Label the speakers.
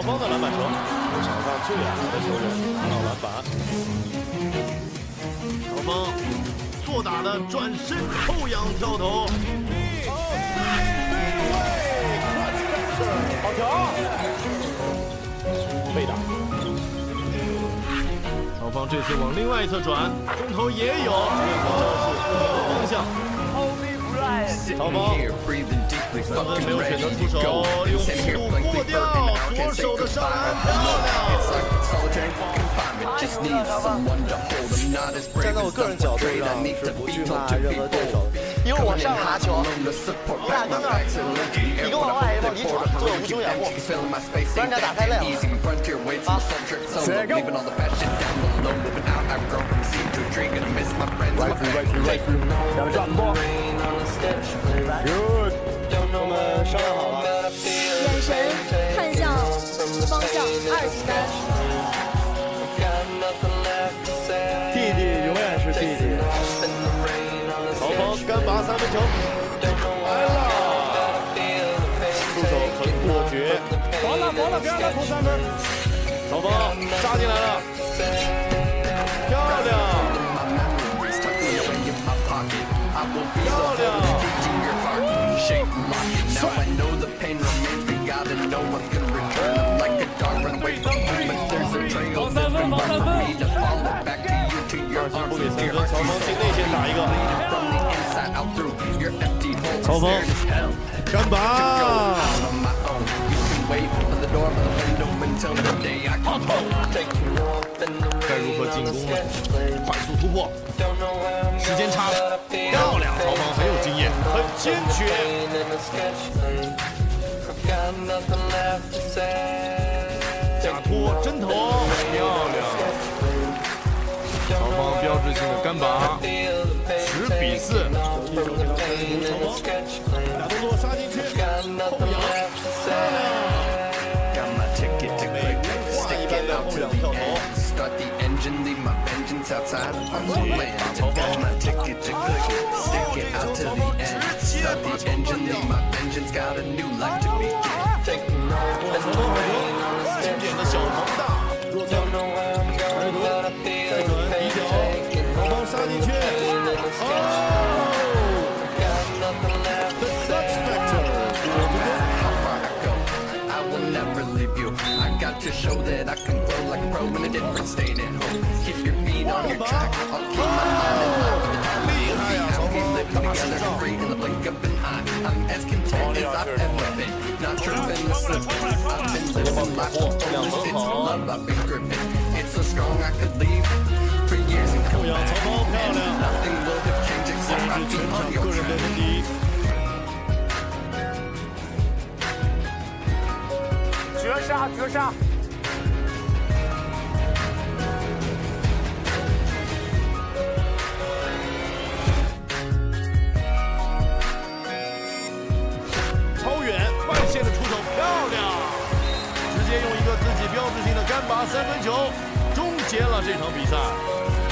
Speaker 1: 芳的篮板球，场上最矮的球员拿到篮板。曹芳做打的转身后仰跳投。好球！被打。曹芳这次往另外一侧转，中投也有，这个招式不同的方向。曹芳3分没有选择出手，用速度过掉左手的上篮，漂亮！
Speaker 2: 站在我个人角度上是不惧怕任何对手的，
Speaker 3: 因为我上了拿球，你俩跟那儿，你跟往外往里转，做无胸掩护，不然人家打太累了。啊，
Speaker 2: 谁go？ 两个 drop ball。Good。我们商量好了。
Speaker 4: 眼神看向方向2级单。
Speaker 2: 弟弟永远是弟弟。
Speaker 1: 曹芳干拔3分球，来了，出手很果决。
Speaker 2: 防了，别让他投3分。
Speaker 1: 曹芳杀进来了，漂亮！漂亮！
Speaker 2: 防3分！
Speaker 1: 二进不给3分，曹芳进内线打一个。曹芳干拔！该如何进攻呢？快速突破，时间差了，漂亮！曹芳很有经验，很坚决。假托真投，漂亮！曹芳标志性的干拔，10比4。打动作杀进去，后仰，漂亮！美如画一般的后仰跳投。把曹芳直接把球经典的小防大，弱侧，再转底角，曹芳杀进去，To show that I can grow like a pro in a different state at home. Keep your feet on your track. I'll keep my mind in line with the time. We live together free in the blink of an eye. I'm as content as I've ever been. Not tripping the slip. I've been living life for fullness. It's the love I've been gripping. It's so strong I could leave for years and come back. And nothing will have changed except I've been on your track.
Speaker 3: 绝杀！
Speaker 1: 超远外线的出手漂亮，直接用一个自己标志性的干拔3分球终结了这场比赛。